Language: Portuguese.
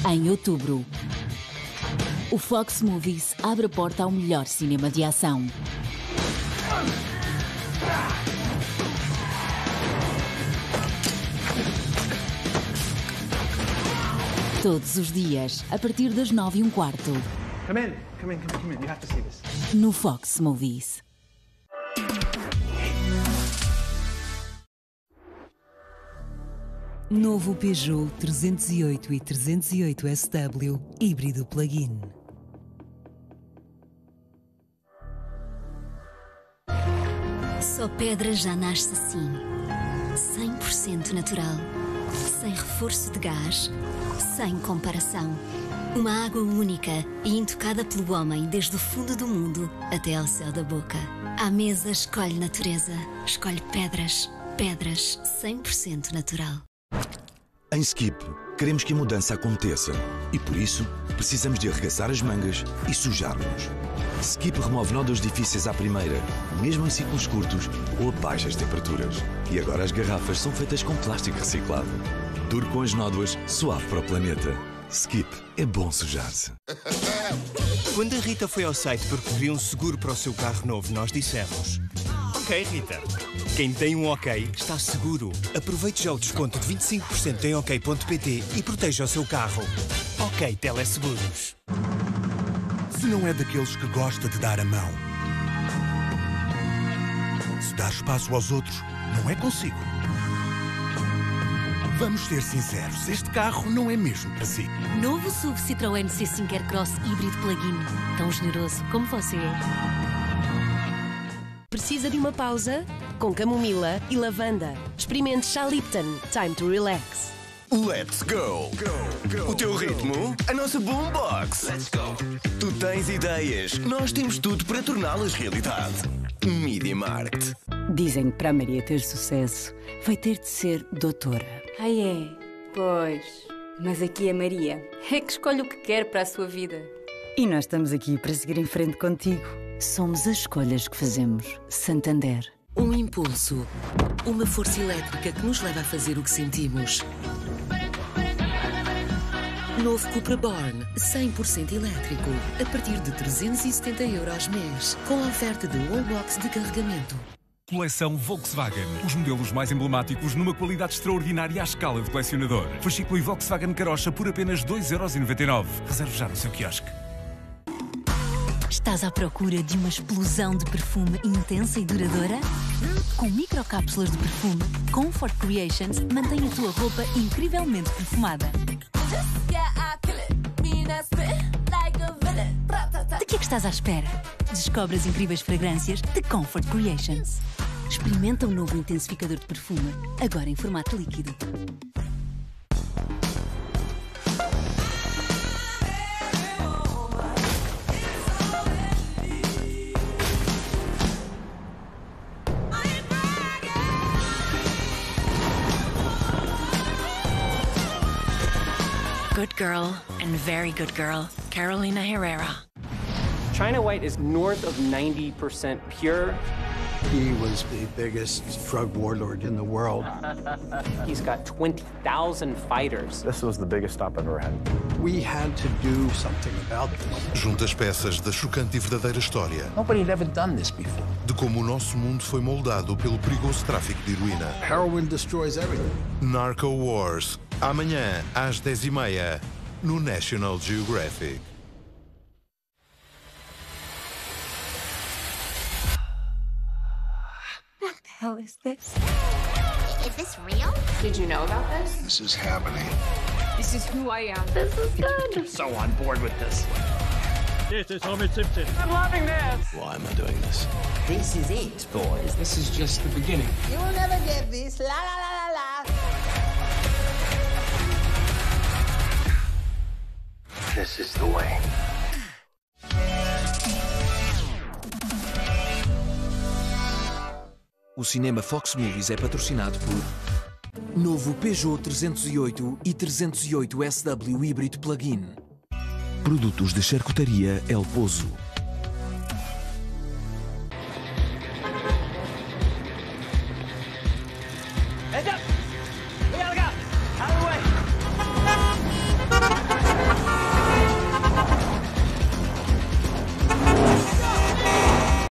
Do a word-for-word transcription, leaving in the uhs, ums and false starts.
Em outubro, o Fox Movies abre a porta ao melhor cinema de ação. Todos os dias, a partir das nove e um quarto. Come in, come in, come in. You have to see this. No Fox Movies. Novo Peugeot trezentos e oito e trezentos e oito S W híbrido plug-in. Só Pedra já nasce assim, cem por cento natural, sem reforço de gás, sem comparação. Uma água única e intocada pelo homem desde o fundo do mundo até ao céu da boca. À mesa escolhe natureza, escolhe pedras, pedras cem por cento natural. Em Skip, queremos que a mudança aconteça e, por isso, precisamos de arregaçar as mangas e sujar-nos. Skip remove nódoas difíceis à primeira, mesmo em ciclos curtos ou a baixas temperaturas. E agora as garrafas são feitas com plástico reciclado. Duro com as nódoas, suave para o planeta. Skip, é bom sujar-se. Quando a Rita foi ao site porque queria um seguro para o seu carro novo, nós dissemos: Ok, Rita, quem tem um OK está seguro. Aproveite já o desconto de vinte e cinco por cento em ok ponto pt e proteja o seu carro. OK Teleseguros. Se não é daqueles que gosta de dar a mão, se dar espaço aos outros, não é consigo. Vamos ser sinceros, este carro não é mesmo para si. Novo S U V Citroën C cinco Aircross híbrido plug-in. Tão generoso como você é. Precisa de uma pausa? Com camomila e lavanda. Experimente chá Lipton. Time to relax. Let's go. Go, go! O teu ritmo, a nossa boombox. Let's go! Tu tens ideias, nós temos tudo para torná-las realidade. Media Markt. Dizem que para a Maria ter sucesso vai ter de ser doutora. Ai é? Pois. Mas aqui a Maria é que escolhe o que quer para a sua vida. E nós estamos aqui para seguir em frente contigo. Somos as escolhas que fazemos. Santander. Um impulso. Uma força elétrica que nos leva a fazer o que sentimos. Novo Cupra Born, cem por cento elétrico, a partir de trezentos e setenta euros mês, com a oferta de wallbox de carregamento. Coleção Volkswagen. Os modelos mais emblemáticos numa qualidade extraordinária à escala de colecionador. Fascículo e Volkswagen Carocha por apenas dois euros e noventa e nove. Reserve já no seu quiosque. Estás à procura de uma explosão de perfume intensa e duradoura? Com microcápsulas de perfume, Comfort Creations mantém a tua roupa incrivelmente perfumada. De que é que estás à espera? Descobre as incríveis fragrâncias de Comfort Creations. Experimenta o novo intensificador de perfume, agora em formato líquido. Good girl and very good girl, Carolina Herrera. China White is north of ninety percent pure. He was the biggest drug warlord in the world. He's got twenty thousand fighters. This was the biggest stop I've ever had. We had to do something about this. Junta as peças da chocante e verdadeira história. Nobody had ever done this before. De como o nosso mundo foi moldado pelo perigoso tráfico de heroína. Heroin destroys everything. Narco Wars. Amanhã, às dez e meia, no National Geographic. What the hell is this? Is this real? Did you know about this? This is happening. This is who I am. This is good. So on board with this. This is Homer Simpson. I'm loving this. Why am I doing this? This is it, boys. This is just the beginning. You will never get this. La la la la la. This is the way. O cinema Fox Movies é patrocinado por novo Peugeot trezentos e oito e trezentos e oito S W híbrido plug-in. Produtos de charcutaria El Pozo. Heads up!